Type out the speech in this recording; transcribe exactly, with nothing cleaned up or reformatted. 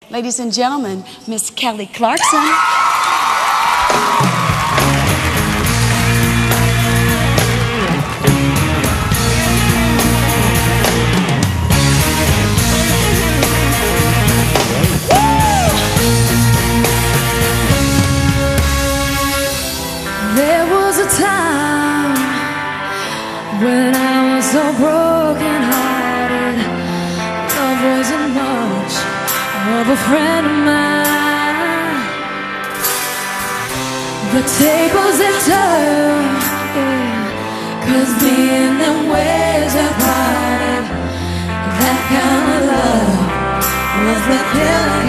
Ladies and gentlemen, Miss Kelly Clarkson. There was a time when I was so broken hearted. Love wasn't much of a friend of mine. The tables have turned, yeah, 'cause me and them ways have parted. That kind of love was the killing